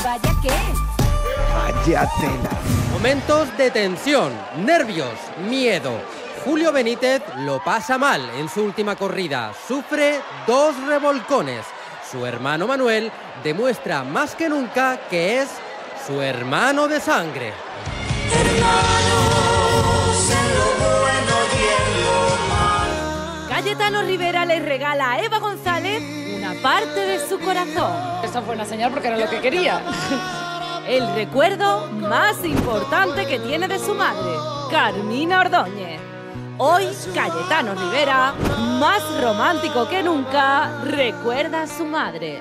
¿Vaya qué? Vaya tela. Momentos de tensión, nervios, miedo. Julio Benítez lo pasa mal en su última corrida. Sufre 2 revolcones. Su hermano Manuel demuestra más que nunca que es su hermano de sangre. Cayetano Rivera le regala a Eva González una parte de su corazón. Esta fue una señal porque era lo que quería. El recuerdo más importante que tiene de su madre, Carmina Ordóñez. Hoy, Cayetano Rivera, más romántico que nunca, recuerda a su madre.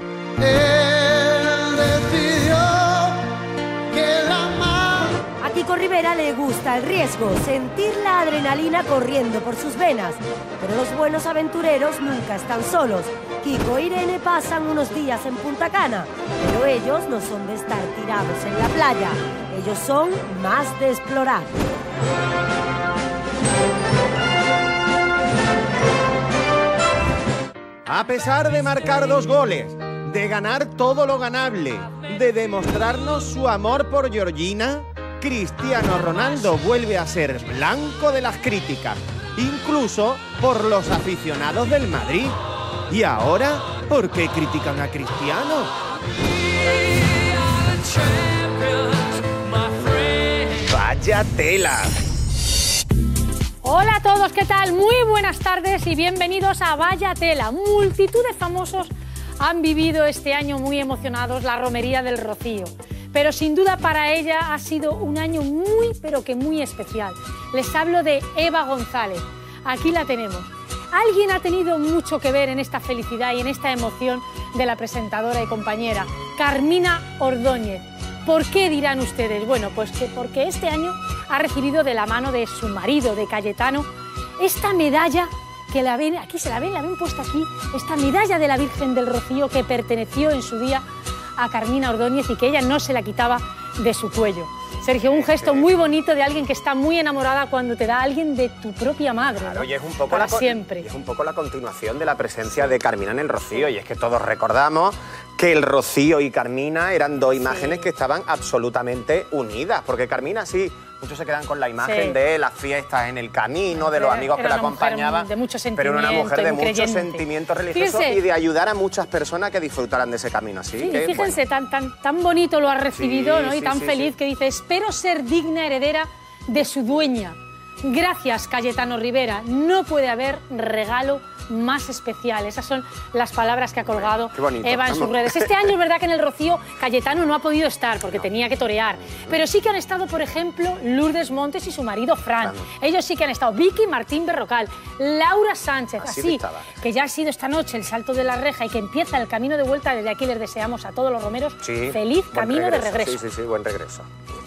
A Kiko Rivera le gusta el riesgo, sentir la adrenalina corriendo por sus venas. Pero los buenos aventureros nunca están solos. Kiko e Irene pasan unos días en Punta Cana, pero ellos no son de estar tirados en la playa. Ellos son más de explorar. A pesar de marcar 2 goles, de ganar todo lo ganable, de demostrarnos su amor por Georgina, Cristiano Ronaldo vuelve a ser blanco de las críticas, incluso por los aficionados del Madrid. ¿Y ahora por qué critican a Cristiano? ¡Vaya tela! Hola a todos, ¿qué tal? Muy buenas tardes y bienvenidos a Vaya Tela. Multitud de famosos han vivido este año muy emocionados la romería del Rocío. Pero sin duda para ella ha sido un año muy, pero que muy especial. Les hablo de Eva González. Aquí la tenemos. Alguien ha tenido mucho que ver en esta felicidad y en esta emoción de la presentadora y compañera, Carmina Ordóñez. ¿Por qué dirán ustedes? Bueno, pues que porque este año ha recibido de la mano de su marido, de Cayetano, esta medalla que la ven, aquí se la ven puesta aquí, esta medalla de la Virgen del Rocío que perteneció en su día a Carmina Ordóñez y que ella no se la quitaba de su cuello. Sergio, un gesto muy bonito de alguien que está muy enamorada cuando te da a alguien de tu propia madre. Claro, ¿no? y es un poco para siempre. Y es un poco la continuación de la presencia de Carmina en el Rocío, y es que todos recordamos que el Rocío y Carmina eran 2 imágenes que estaban absolutamente unidas, porque Carmina sí, muchos se quedan con la imagen de las fiestas en el camino, de los amigos que la acompañaban, de mucho pero era una mujer de muchos creyente. sentimientos religiosos. Fíjense, y de ayudar a muchas personas que disfrutaran de ese camino. Así sí, que, fíjense, bueno. tan bonito lo ha recibido, Sí, ¿no? Y sí, tan sí, feliz sí. que dice, espero ser digna heredera de su dueña. Gracias, Cayetano Rivera. No puede haber regalo más especial. Esas son las palabras que ha colgado Eva en sus redes. Este año es verdad que en el Rocío Cayetano no ha podido estar porque tenía que torear, pero sí que han estado, por ejemplo, Lourdes Montes y su marido Fran. Ellos sí que han estado. Vicky Martín Berrocal, Laura Sánchez, así que ya ha sido esta noche el salto de la reja y que empieza el camino de vuelta. Desde aquí les deseamos a todos los romeros feliz camino de regreso. Sí, buen regreso.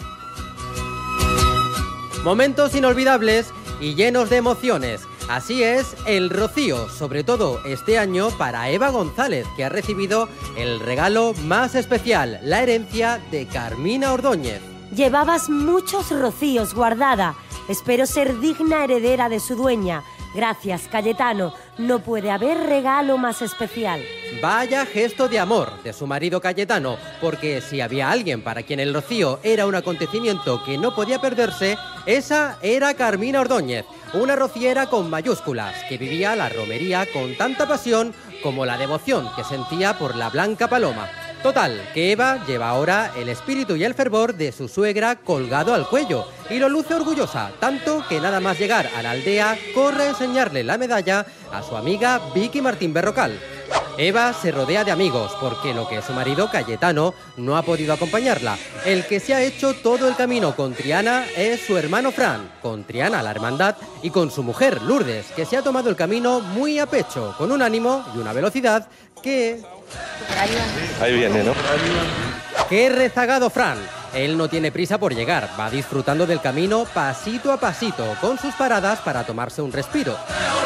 Momentos inolvidables y llenos de emociones. Así es el Rocío, sobre todo este año para Eva González, que ha recibido el regalo más especial, la herencia de Carmina Ordóñez. Llevabas muchos rocíos guardada. Espero ser digna heredera de su dueña. Gracias, Cayetano. No puede haber regalo más especial. Vaya gesto de amor de su marido Cayetano, porque si había alguien para quien el Rocío era un acontecimiento que no podía perderse, esa era Carmina Ordóñez, una rociera con mayúsculas, que vivía la romería con tanta pasión como la devoción que sentía por la Blanca Paloma. Total, que Eva lleva ahora el espíritu y el fervor de su suegra colgado al cuello y lo luce orgullosa, tanto que nada más llegar a la aldea corre a enseñarle la medalla a su amiga Vicky Martín Berrocal. Eva se rodea de amigos porque lo que es su marido Cayetano no ha podido acompañarla. El que se ha hecho todo el camino con Triana es su hermano Fran, con Triana la hermandad y con su mujer Lourdes, que se ha tomado el camino muy a pecho, con un ánimo y una velocidad que... Ahí viene, ¿no? ¡Qué rezagado Fran! Él no tiene prisa por llegar, va disfrutando del camino pasito a pasito, con sus paradas para tomarse un respiro.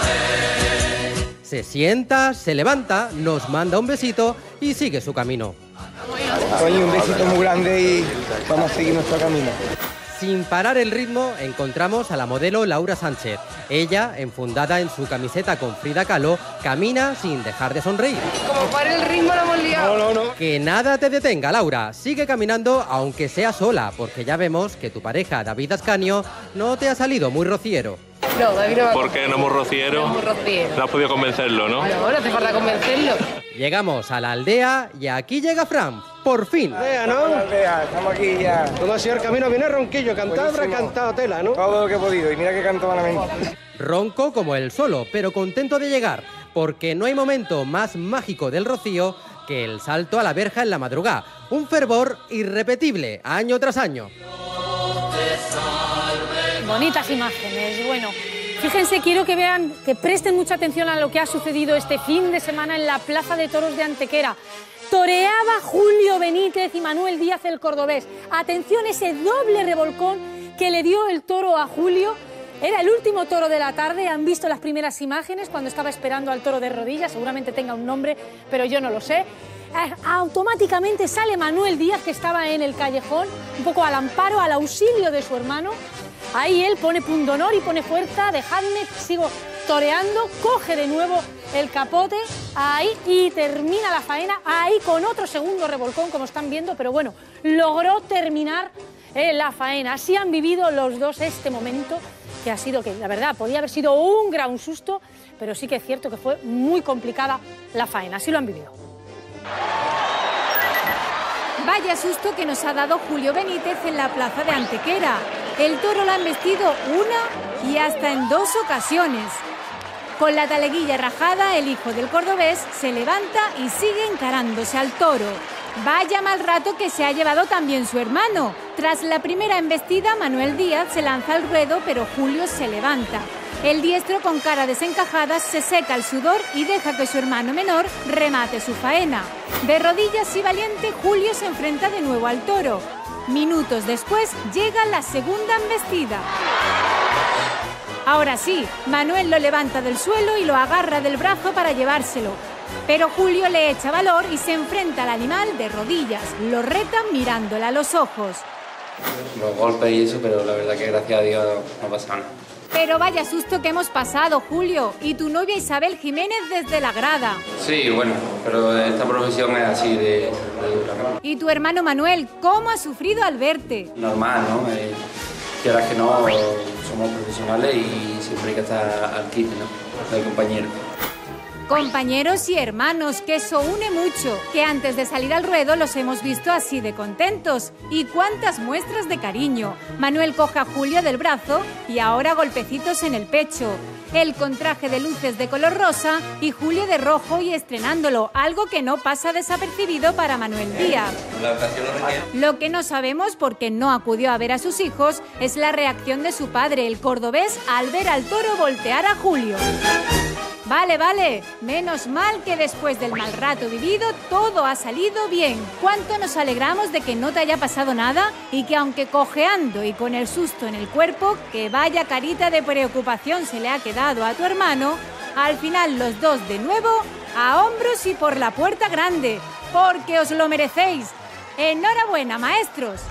Se sienta, se levanta, nos manda un besito y sigue su camino. Oye, un besito muy grande y vamos a seguir nuestro camino. Sin parar el ritmo, encontramos a la modelo Laura Sánchez. Ella, enfundada en su camiseta con Frida Kahlo, camina sin dejar de sonreír. Como pare el ritmo lo hemos liado. No. Que nada te detenga, Laura. Sigue caminando aunque sea sola, porque ya vemos que tu pareja, David Ascanio, no te ha salido muy rociero. No, David no va a... ¿Por qué no muy rociero? No, muy rociero. No has podido convencerlo, ¿no? No hace falta convencerlo. Llegamos a la aldea y aquí llega Fran, por fin. Aldea, ¿no? Aldea, estamos aquí ya. Todo ha sido el camino, viene ronquillo, cantar habrá Buenísimo. cantado tela, ¿no? Todo lo que he podido, y mira que canto malamente. Ronco como él solo, pero contento de llegar, porque no hay momento más mágico del rocío que el salto a la verja en la madrugada. Un fervor irrepetible, año tras año. Bonitas imágenes. Bueno, fíjense, quiero que vean, que presten mucha atención a lo que ha sucedido este fin de semana en la Plaza de Toros de Antequera. Toreaba Julio Benítez y Manuel Díaz el cordobés. Atención, ese doble revolcón que le dio el toro a Julio. Era el último toro de la tarde. Han visto las primeras imágenes cuando estaba esperando al toro de rodillas. Seguramente tenga un nombre, pero yo no lo sé. Automáticamente sale Manuel Díaz, que estaba en el callejón, un poco al amparo, al auxilio de su hermano. Ahí él pone pundonor y pone fuerza, dejadme, sigo toreando, coge de nuevo el capote, ahí, y termina la faena, ahí con otro segundo revolcón, como están viendo, pero bueno, logró terminar la faena. Así han vivido los dos este momento, que ha sido, que la verdad, podía haber sido un gran susto, pero sí que es cierto que fue muy complicada la faena, así lo han vivido. Vaya susto que nos ha dado Julio Benítez en la plaza de Antequera. El toro lo ha embestido una y hasta en 2 ocasiones. Con la taleguilla rajada, el hijo del cordobés se levanta y sigue encarándose al toro. Vaya mal rato que se ha llevado también su hermano. Tras la primera embestida, Manuel Díaz se lanza al ruedo, pero Julio se levanta. El diestro, con cara desencajada, se seca el sudor y deja que su hermano menor remate su faena. De rodillas y valiente, Julio se enfrenta de nuevo al toro. Minutos después llega la segunda embestida. Ahora sí, Manuel lo levanta del suelo y lo agarra del brazo para llevárselo. Pero Julio le echa valor y se enfrenta al animal de rodillas. Lo reta mirándole a los ojos. Los golpes y eso, pero la verdad que gracias a Dios no pasa nada. Pero vaya susto que hemos pasado, Julio. Y tu novia Isabel Jiménez desde la grada. Sí, bueno, pero esta profesión es así de dura, ¿no? Y tu hermano Manuel, ¿cómo ha sufrido al verte? Normal, ¿no? Quieras que no, somos profesionales y siempre hay que estar al quite, ¿no? Del compañero. Compañeros y hermanos, que eso une mucho, que antes de salir al ruedo los hemos visto así de contentos. Y cuántas muestras de cariño. Manuel coge a Julio del brazo y ahora golpecitos en el pecho. Él con traje de luces de color rosa y Julio de rojo y estrenándolo, algo que no pasa desapercibido para Manuel Díaz. Lo que no sabemos, porque no acudió a ver a sus hijos, es la reacción de su padre, el cordobés, al ver al toro voltear a Julio. Vale, menos mal que después del mal rato vivido todo ha salido bien. Cuánto nos alegramos de que no te haya pasado nada y que aunque cojeando y con el susto en el cuerpo, que vaya carita de preocupación se le ha quedado a tu hermano, al final los dos de nuevo a hombros y por la puerta grande, porque os lo merecéis. ¡Enhorabuena, maestros!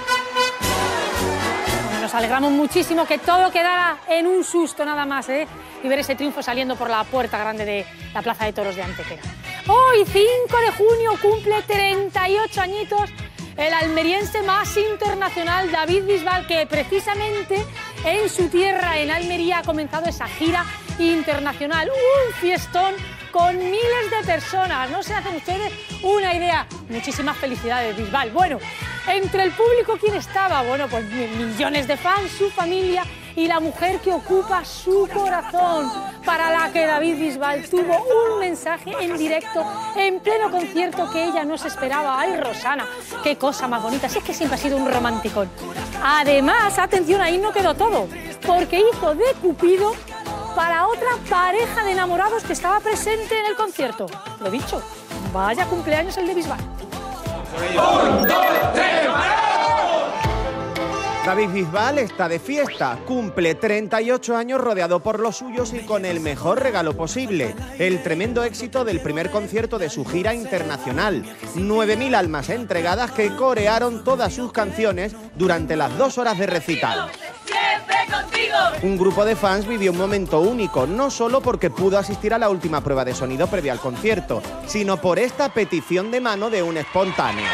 Nos alegramos muchísimo que todo quedara en un susto nada más, y ver ese triunfo saliendo por la puerta grande de la Plaza de Toros de Antequera. Hoy, 5 de junio, cumple 38 añitos el almeriense más internacional, David Bisbal, que precisamente en su tierra, en Almería, ha comenzado esa gira internacional. Un fiestón con miles de personas. No se hacen ustedes una idea. Muchísimas felicidades, Bisbal. Bueno, entre el público, ¿quién estaba? Bueno, pues millones de fans, su familia y la mujer que ocupa su corazón, para la que David Bisbal tuvo un mensaje en directo, en pleno concierto, que ella no se esperaba. ¡Ay, Rosana! ¡Qué cosa más bonita! Si es que siempre ha sido un romanticón. Además, atención, ahí no quedó todo, porque hizo de Cupido para otra pareja de enamorados que estaba presente en el concierto. Lo dicho, vaya cumpleaños el de Bisbal. ¡1, 2, 3, ¡paramos! David Bisbal está de fiesta, cumple 38 años rodeado por los suyos y con el mejor regalo posible, el tremendo éxito del primer concierto de su gira internacional. 9.000 almas entregadas que corearon todas sus canciones durante las 2 horas de recital. Un grupo de fans vivió un momento único, no solo porque pudo asistir a la última prueba de sonido previa al concierto, sino por esta petición de mano de un espontáneo.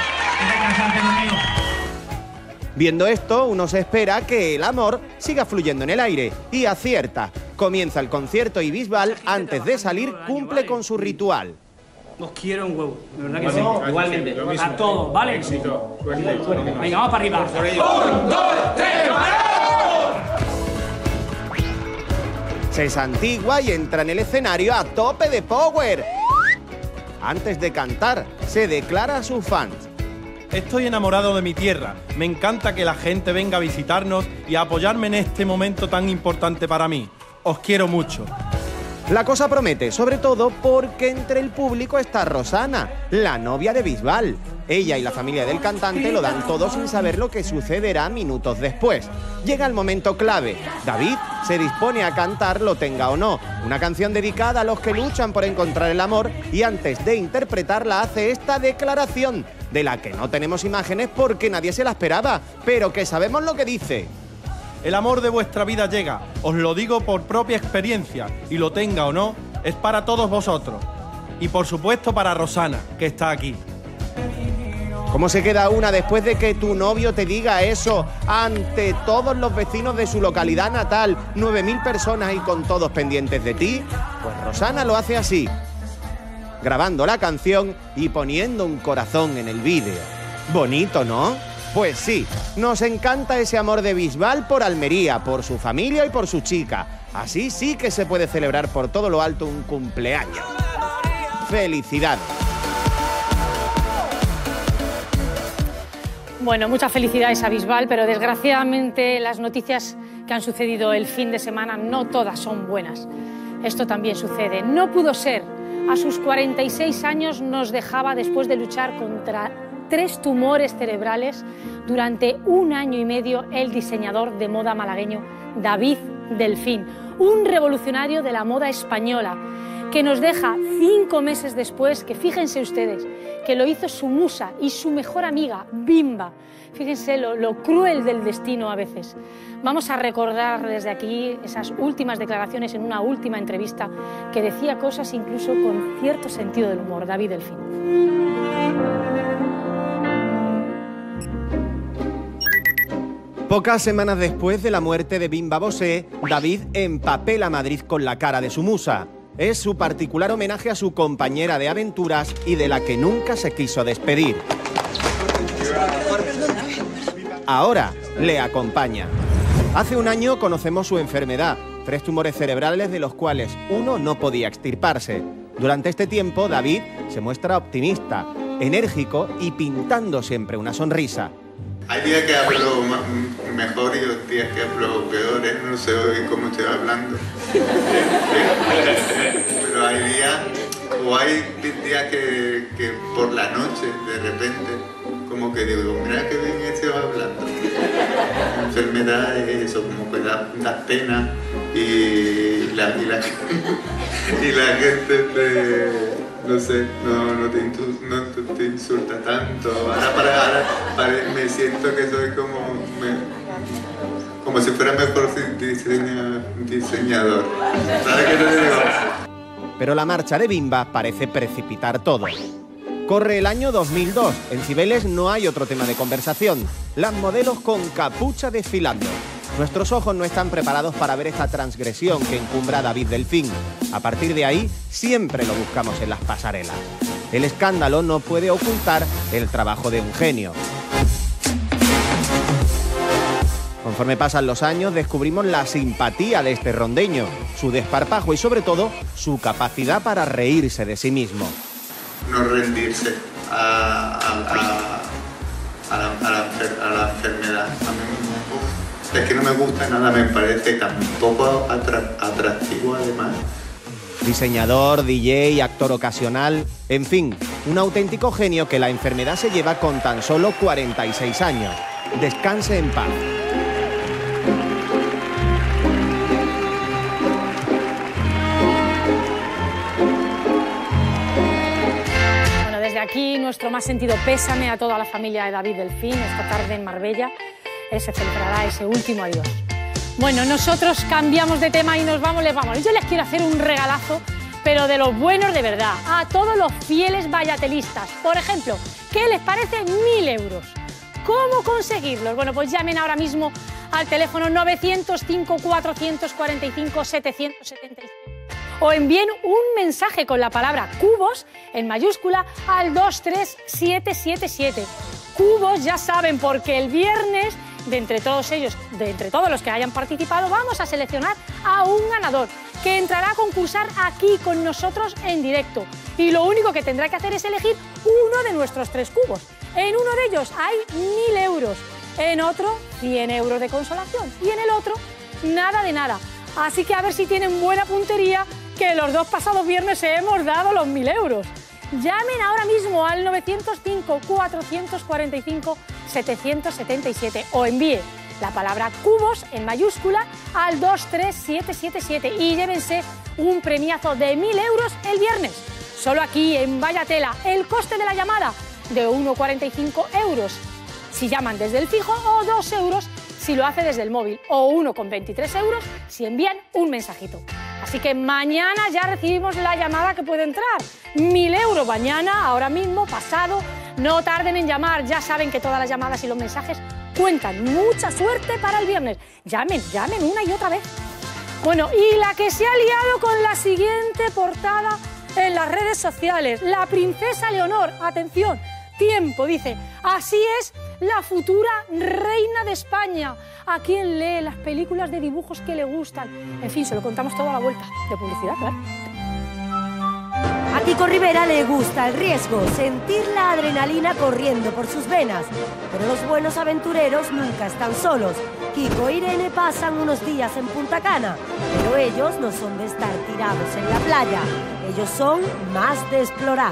Viendo esto, uno se espera que el amor siga fluyendo en el aire, y acierta. Comienza el concierto y Bisbal, antes de salir, cumple con su ritual. Os quiero un huevo, de verdad que sí. Igualmente. A todos, ¿vale? Venga, vamos para arriba. 1, 2, 3, Se santigua y entra en el escenario a tope de power. Antes de cantar, se declara a sus fans. Estoy enamorado de mi tierra. Me encanta que la gente venga a visitarnos y a apoyarme en este momento tan importante para mí. Os quiero mucho. La cosa promete, sobre todo porque entre el público está Rosana, la novia de Bisbal. Ella y la familia del cantante lo dan todo sin saber lo que sucederá minutos después. Llega el momento clave. David se dispone a cantar Lo tenga o no, una canción dedicada a los que luchan por encontrar el amor, y antes de interpretarla hace esta declaración, de la que no tenemos imágenes porque nadie se la esperaba, pero que sabemos lo que dice. El amor de vuestra vida llega, os lo digo por propia experiencia, y lo tenga o no, es para todos vosotros. Y por supuesto para Rosana, que está aquí. ¿Cómo se queda una después de que tu novio te diga eso ante todos los vecinos de su localidad natal, 9.000 personas y con todos pendientes de ti? Pues Rosana lo hace así, grabando la canción y poniendo un corazón en el vídeo. Bonito, ¿no? Pues sí, nos encanta ese amor de Bisbal por Almería, por su familia y por su chica. Así sí que se puede celebrar por todo lo alto un cumpleaños. ¡Felicidades! Bueno, muchas felicidades a Bisbal, pero desgraciadamente las noticias que han sucedido el fin de semana no todas son buenas. Esto también sucede. No pudo ser. A sus 46 años nos dejaba después de luchar contra 3 tumores cerebrales durante 1 año y medio el diseñador de moda malagueño David Delfín, un revolucionario de la moda española, que nos deja 5 meses después, que fíjense ustedes, que lo hizo su musa y su mejor amiga, Bimba. Fíjense lo cruel del destino a veces. Vamos a recordar desde aquí esas últimas declaraciones en una última entrevista, que decía cosas incluso con cierto sentido del humor, David Delfín. Pocas semanas después de la muerte de Bimba Bosé, David empapela Madrid con la cara de su musa. Es su particular homenaje a su compañera de aventuras y de la que nunca se quiso despedir. Ahora le acompaña. Hace 1 año conocemos su enfermedad, 3 tumores cerebrales de los cuales 1 no podía extirparse. Durante este tiempo, David se muestra optimista, enérgico y pintando siempre una sonrisa. Hay días que hablo mejor y otros días que hablo peor, no sé hoy cómo estoy hablando. Pero hay días que por la noche, de repente, como que digo, mira qué bien estoy hablando. La enfermedad es eso, como que da pena y la gente no sé, no te insulta tanto. Ahora me siento que soy como si fuera mejor diseñador. ¿Sabes qué te digo? Pero la marcha de Bimba parece precipitar todo. Corre el año 2002. En Cibeles no hay otro tema de conversación. Las modelos con capucha desfilando. Nuestros ojos no están preparados para ver esta transgresión que encumbra a David Delfín. A partir de ahí, siempre lo buscamos en las pasarelas. El escándalo no puede ocultar el trabajo de un genio. Conforme pasan los años, descubrimos la simpatía de este rondeño, su desparpajo y, sobre todo, su capacidad para reírse de sí mismo. No rendirse a la enfermedad. Es que no me gusta nada, me parece tampoco atractivo además. Diseñador, DJ, actor ocasional, en fin, un auténtico genio que la enfermedad se lleva con tan solo 46 años. Descanse en paz. aquí nuestro más sentido pésame a toda la familia de David Delfín. Esta tarde en Marbella se celebrará ese último adiós. Bueno, nosotros cambiamos de tema y nos vamos, Yo les quiero hacer un regalazo, pero de los buenos de verdad, a todos los fieles vallatelistas. Por ejemplo, ¿qué les parece 1.000 euros? ¿Cómo conseguirlos? Bueno, pues llamen ahora mismo al teléfono 905 445 777 o envíen un mensaje con la palabra cubos en mayúscula al 23777. Cubos, ya saben, porque el viernes, de entre todos ellos, de entre todos los que hayan participado, vamos a seleccionar a un ganador que entrará a concursar aquí con nosotros en directo. Y lo único que tendrá que hacer es elegir uno de nuestros 3 cubos. En uno de ellos hay 1.000 euros, en otro 100 euros de consolación y en el otro nada de nada. Así que a ver si tienen buena puntería, que los 2 pasados viernes hemos dado los 1.000 euros. Llamen ahora mismo al 905 445 777 o envíe la palabra cubos en mayúscula al 23777 y llévense un premiazo de 1.000 euros el viernes. Solo aquí en Vaya Tela, el coste de la llamada de 1,45 euros si llaman desde el fijo o 2 euros si lo hace desde el móvil o 1,23 euros si envían un mensajito. Así que mañana ya recibimos la llamada que puede entrar. 1.000 euros mañana, ahora mismo, pasado. No tarden en llamar, ya saben que todas las llamadas y los mensajes cuentan. Mucha suerte para el viernes. Llamen una y otra vez. Bueno, y la que se ha liado con la siguiente portada en las redes sociales. La princesa Leonor, atención, tiempo, dice, así es la futura reina de España. ¿A quién lee las películas de dibujos que le gustan? En fin, se lo contamos todo a la vuelta de publicidad, claro. A Kiko Rivera le gusta el riesgo, sentir la adrenalina corriendo por sus venas. Pero los buenos aventureros nunca están solos. Kiko e Irene pasan unos días en Punta Cana, pero ellos no son de estar tirados en la playa. Ellos son más de explorar.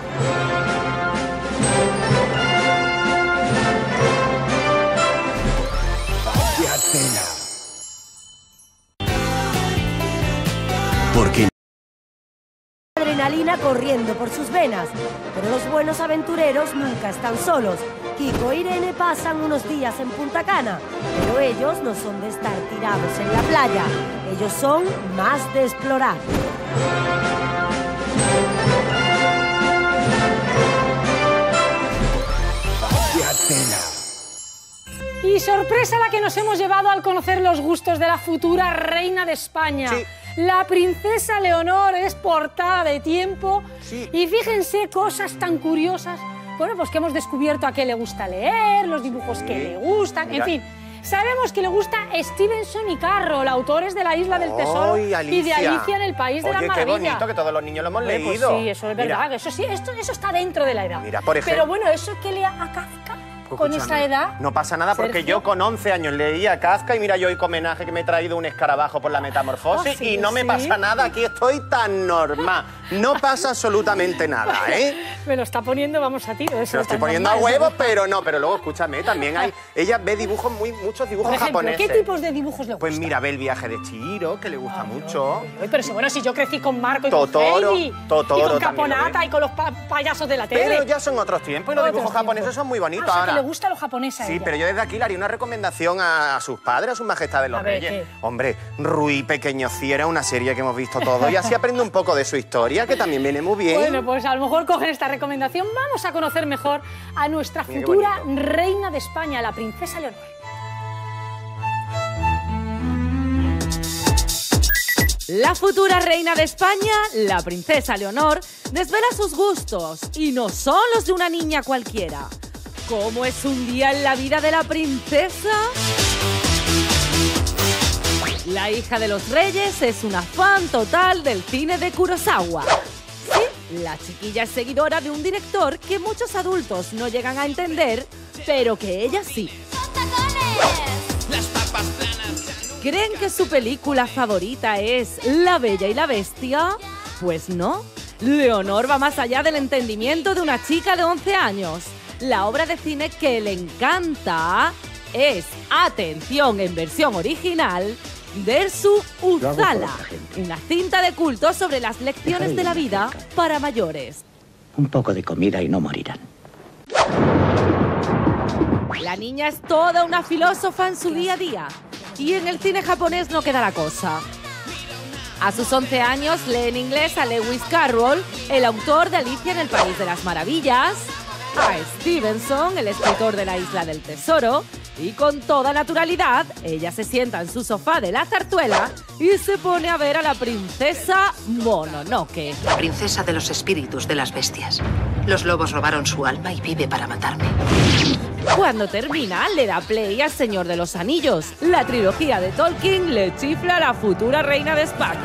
Porque adrenalina corriendo por sus venas, pero los buenos aventureros nunca están solos. Kiko e Irene pasan unos días en Punta Cana, pero ellos no son de estar tirados en la playa. Ellos son más de explorar. Y sorpresa la que nos hemos llevado al conocer los gustos de la futura reina de España. Sí. La princesa Leonor es portada de Tiempo. Sí. Y fíjense cosas tan curiosas. Bueno, pues que hemos descubierto a qué le gusta leer, los dibujos que le gustan, en fin. Sabemos que le gusta Stevenson y Carroll, autores de La Isla del Tesoro y de Alicia en el País de las Maravillas. Oye, qué bonito, que todos los niños lo hemos leído. Pues sí, eso es verdad, eso sí, eso está dentro de la edad. Mira, por ejemplo. Pero bueno, eso que lea a Kafka con esa edad. No pasa nada porque Sergio, yo con 11 años leía a Kafka y mira yo hoy como homenaje que me he traído un escarabajo por la metamorfosis y no me pasa nada, aquí estoy tan normal. No pasa absolutamente nada, ¿eh? Me lo está poniendo, vamos a tiro. Se lo estoy poniendo a huevos, pero no, pero luego escúchame, también hay... Ella ve dibujos, muchos dibujos por ejemplo, japoneses. ¿qué tipos de dibujos le gustan? Pues mira, ve el viaje de Chihiro, que le gusta mucho. Pero si, bueno, si yo crecí con Marco y Totoro, con Heidi, Totoro y con también Caponata y con los payasos de la tele. Pero ya son otros tiempos y los dibujos japoneses son muy bonitos o sea, ahora. que le gusta lo japonés a Sí, ella. pero yo desde aquí le haría una recomendación a sus padres, a sus majestades los ver, reyes. ¿qué? Hombre, Rui Pequeño Ciera, una serie que hemos visto todos y así aprende un poco de su historia, que también viene muy bien. Bueno, pues a lo mejor cogen esta recomendación. Vamos a conocer mejor a nuestra Mira qué futura bonito. reina de España, la princesa Leonor. La futura reina de España, la princesa Leonor, desvela sus gustos y no son los de una niña cualquiera. ¿Cómo es un día en la vida de la princesa? La hija de los reyes es una fan total del cine de Kurosawa. Sí, la chiquilla es seguidora de un director que muchos adultos no llegan a entender, pero que ella sí. ¿Creen que su película favorita es La Bella y la Bestia? Pues no. Leonor va más allá del entendimiento de una chica de 11 años. La obra de cine que le encanta es, atención, en versión original, Dersu Uzala, una cinta de culto sobre las lecciones de la vida para mayores. Un poco de comida y no morirán. La niña es toda una filósofa en su día a día. Y en el cine japonés no queda la cosa. A sus 11 años lee en inglés a Lewis Carroll, el autor de Alicia en el País de las Maravillas, a Stevenson, el escritor de La Isla del Tesoro, y con toda naturalidad, ella se sienta en su sofá de la zarzuela y se pone a ver a la princesa Mononoke. La princesa de los espíritus de las bestias. Los lobos robaron su alma y vive para matarme. Cuando termina, le da play al Señor de los Anillos. La trilogía de Tolkien le chifla a la futura reina de España.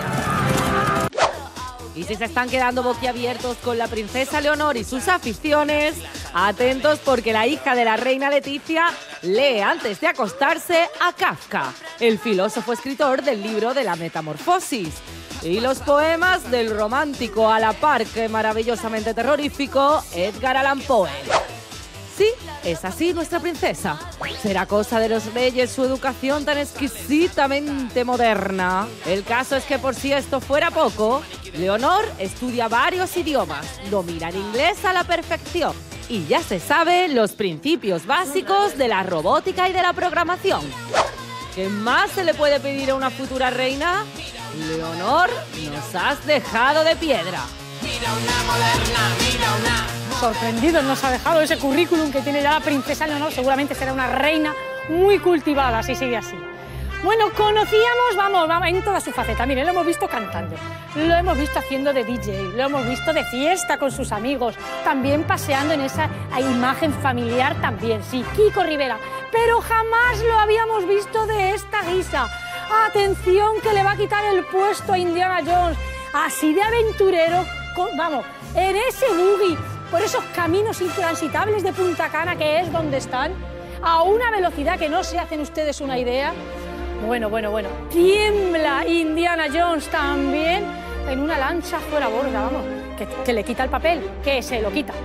Y si se están quedando boquiabiertos con la princesa Leonor y sus aficiones, atentos porque la hija de la reina Leticia lee antes de acostarse a Kafka, el filósofo escritor del libro de la Metamorfosis, y los poemas del romántico a la par que maravillosamente terrorífico Edgar Allan Poe. Sí, es así nuestra princesa. ¿Será cosa de los reyes su educación tan exquisitamente moderna? El caso es que por si esto fuera poco, Leonor estudia varios idiomas, domina el inglés a la perfección y ya se sabe los principios básicos de la robótica y de la programación. ¿Qué más se le puede pedir a una futura reina? Leonor, nos has dejado de piedra. Mira una moderna, mira una... Sorprendidos nos ha dejado ese currículum que tiene ya la princesa Leonor. Seguramente será una reina muy cultivada si sigue así. Bueno, conocíamos, vamos, en toda su faceta. Miren, lo hemos visto cantando, lo hemos visto haciendo de DJ, lo hemos visto de fiesta con sus amigos, también paseando en esa imagen familiar también, sí, Kiko Rivera. Pero jamás lo habíamos visto de esta guisa. Atención, que le va a quitar el puesto a Indiana Jones, así de aventurero, vamos, en ese buggy, por esos caminos intransitables de Punta Cana, que es donde están, a una velocidad que no se hacen ustedes una idea. Bueno, tiembla Indiana Jones también en una lancha fuera borda, vamos, que le quita el papel, que se lo quita.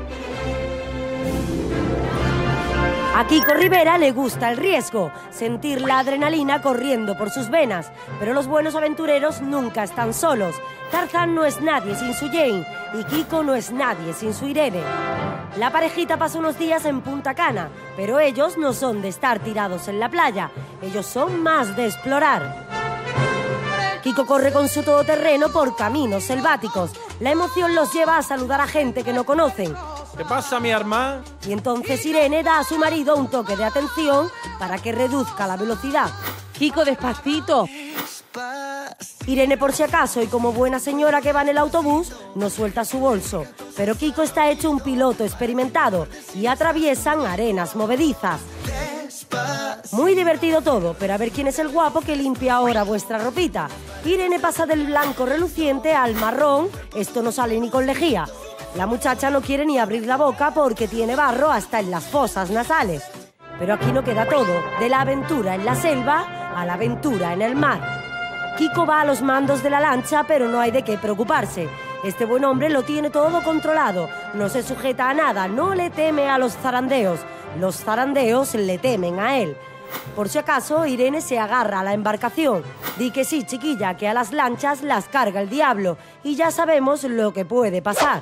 A Kiko Rivera le gusta el riesgo, sentir la adrenalina corriendo por sus venas, pero los buenos aventureros nunca están solos. Tarzán no es nadie sin su Jane y Kiko no es nadie sin su Irene. La parejita pasa unos días en Punta Cana, pero ellos no son de estar tirados en la playa, ellos son más de explorar. Kiko corre con su todoterreno por caminos selváticos. La emoción los lleva a saludar a gente que no conocen. ¿Qué pasa, mi hermana? Y entonces Irene da a su marido un toque de atención para que reduzca la velocidad. Kiko, despacito. Irene, por si acaso, y como buena señora que va en el autobús, no suelta su bolso. Pero Kiko está hecho un piloto experimentado y atraviesan arenas movedizas. Muy divertido todo, pero a ver quién es el guapo que limpia ahora vuestra ropita. Irene pasa del blanco reluciente al marrón, esto no sale ni con lejía. La muchacha no quiere ni abrir la boca porque tiene barro hasta en las fosas nasales. Pero aquí no queda todo, de la aventura en la selva a la aventura en el mar. Kiko va a los mandos de la lancha, pero no hay de qué preocuparse. Este buen hombre lo tiene todo controlado, no se sujeta a nada, no le teme a los zarandeos. Los zarandeos le temen a él. Por si acaso, Irene se agarra a la embarcación. Di que sí, chiquilla, que a las lanchas las carga el diablo y ya sabemos lo que puede pasar.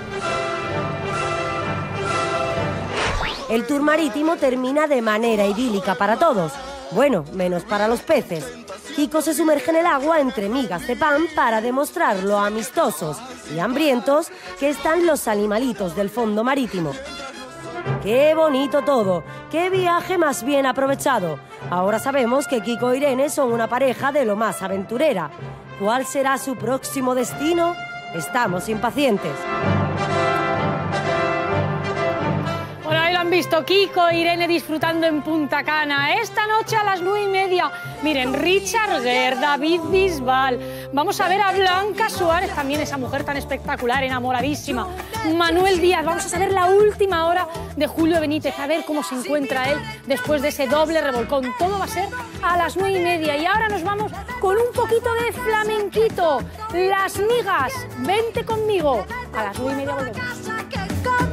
El tour marítimo termina de manera idílica para todos. Bueno, menos para los peces. Kiko se sumerge en el agua entre migas de pan para demostrar lo amistosos y hambrientos que están los animalitos del fondo marítimo. ¡Qué bonito todo! ¡Qué viaje más bien aprovechado! Ahora sabemos que Kiko e Irene son una pareja de lo más aventurera. ¿Cuál será su próximo destino? Estamos impacientes. Bueno, ahí lo han visto, Kiko e Irene disfrutando en Punta Cana. Esta noche a las 9:30. Miren, Richard Gere, David Bisbal. Vamos a ver a Blanca Suárez, también esa mujer tan espectacular, enamoradísima. Manuel Díaz. Vamos a saber la última hora de Julio Benítez, a ver cómo se encuentra él después de ese doble revolcón. Todo va a ser a las 9:30. Y ahora nos vamos con un poquito de flamenquito. Las migas. Vente conmigo. A las 9:30 volvemos.